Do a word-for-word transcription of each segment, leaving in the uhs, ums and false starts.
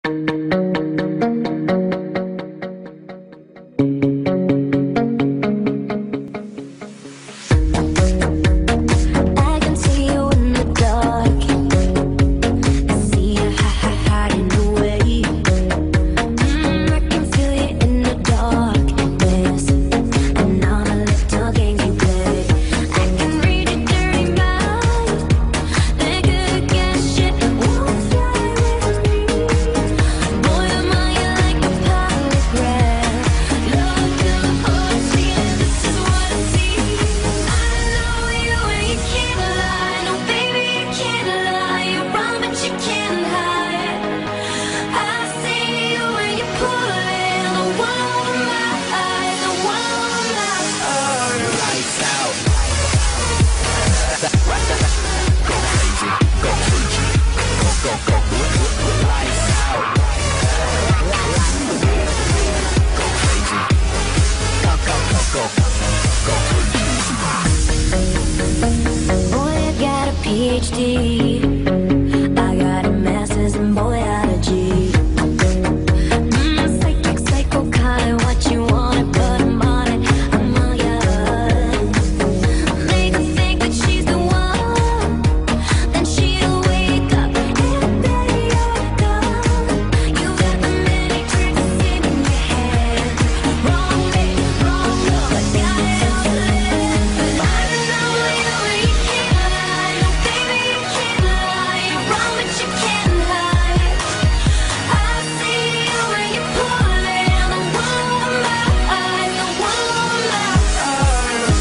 PhD, I got a master's in biology. Mm, psychic, psycho kind, what you want, but I'm on it, I'm on ya. Make her think that she's the one, then she'll wake up and bet you're done. You got the many tricks in your head. Wrong babe, wrong love, I got it all to live. But I know you and you can't lie. No baby, you can't lie. You're wrong but you can't hide. I see you when you pull it. The one with my eyes, the one with my eyes.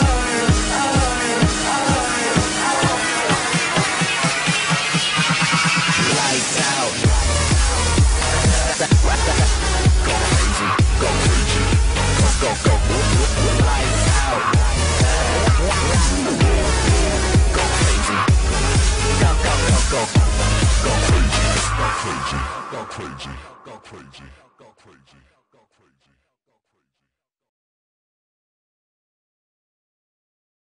Lights out. Go crazy, go crazy, go go go. Lights out. Go crazy, go go go go. Go crazy, go crazy, go crazy, go crazy, go crazy.